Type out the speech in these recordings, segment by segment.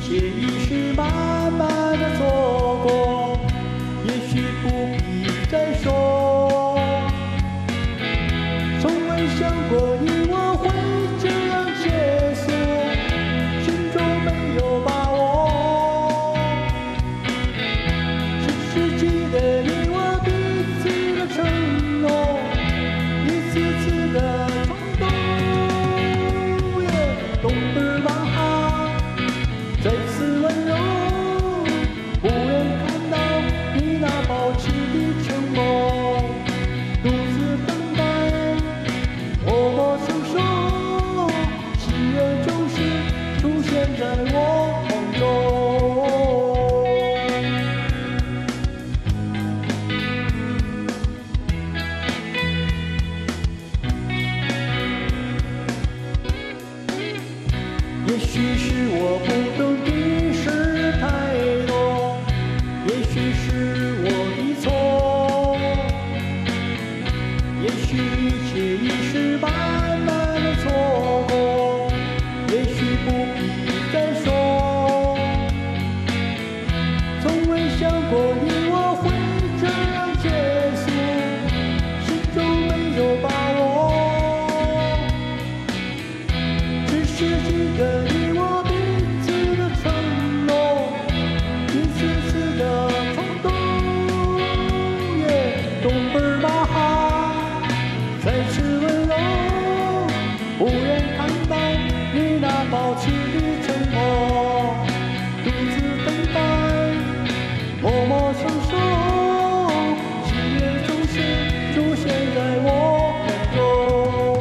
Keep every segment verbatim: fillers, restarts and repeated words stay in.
切已是慢慢的错过，也许不必再说。从未想过你我会这样结束，心中没有把握。只是记得你我彼此的承诺，一次次的冲动，东北马哈再次温柔，不愿看到你那保持的沉默，独自等待，默默承受，喜悦总是出现在我梦中。也许是我不懂的事太多，也许是我的错，也许一切已是慢慢的错过，也许不必再说。从未想过你我会这样结束，心中没有把握。只是记得你我彼此的承诺，一次次的冲动，东北马哈再次温柔，不愿看到你那保持的沉默，独自等待，默默承受，喜悦总是出现在我梦中。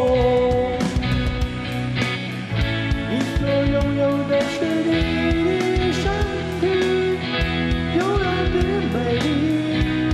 你所拥有的是你的身体，悠然的美丽，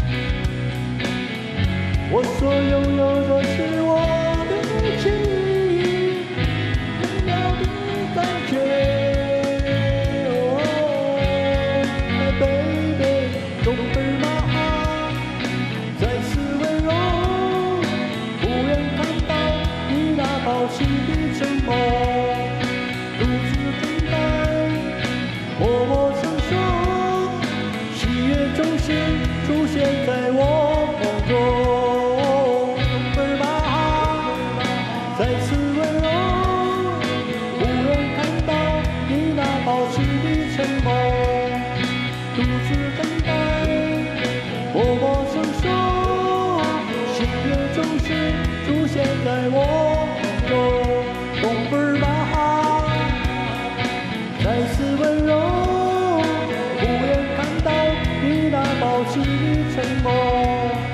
我所拥有的是我的记忆，美妙的感觉。Oh, baby， 东北马哈再次温柔，不愿看到你那保持的沉默，独自等待，默默承受，喜悦总是出现在我梦中。东北马哈再次温柔，不愿看到你那保持的沉默，独自等待，默默承受，喜悦总是出现在我梦中。东北马哈再次温柔，不愿看到你那保持的沉默。